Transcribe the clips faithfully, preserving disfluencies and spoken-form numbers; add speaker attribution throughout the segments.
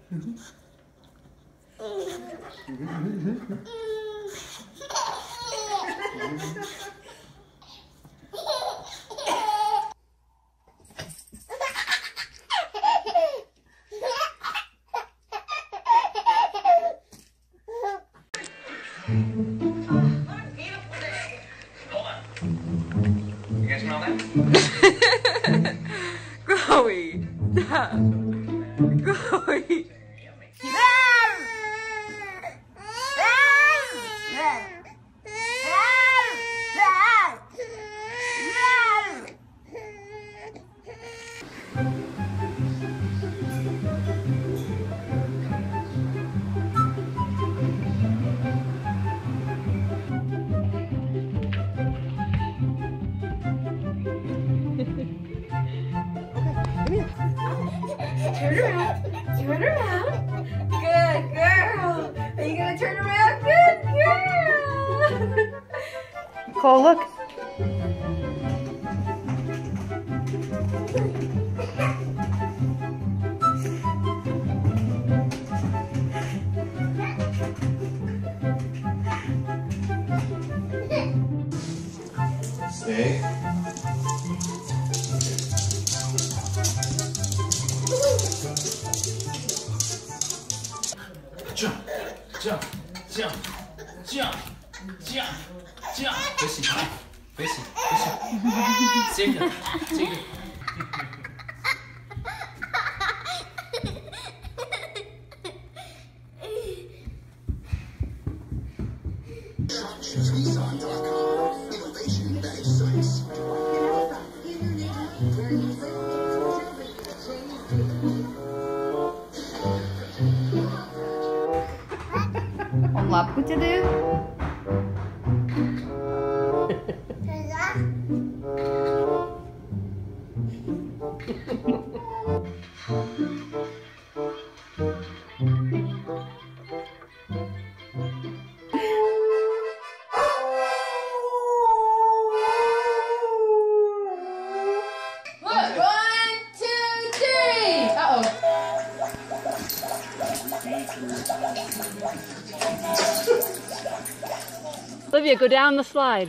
Speaker 1: Chloe, stop. Chloe. Turn around. Turn around. Good girl. Are you gonna turn around? Good girl. Cole, look.
Speaker 2: Stay. Jump, jump, jump, jump, jump, jump. 飞行，飞行，飞行。这个，这个。
Speaker 1: Om lapku jadi. One, two, three. Uh oh. Olivia, go down the slide.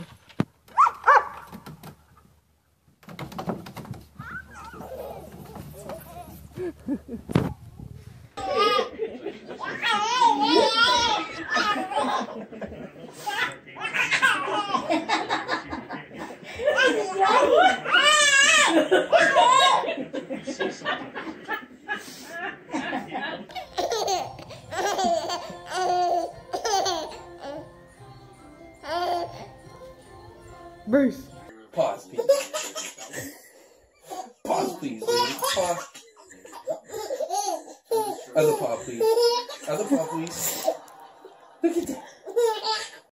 Speaker 1: Bruce.
Speaker 2: Pause, please. Pause, please, baby. Pause. Other paw, please. Other paw, please. Look at that.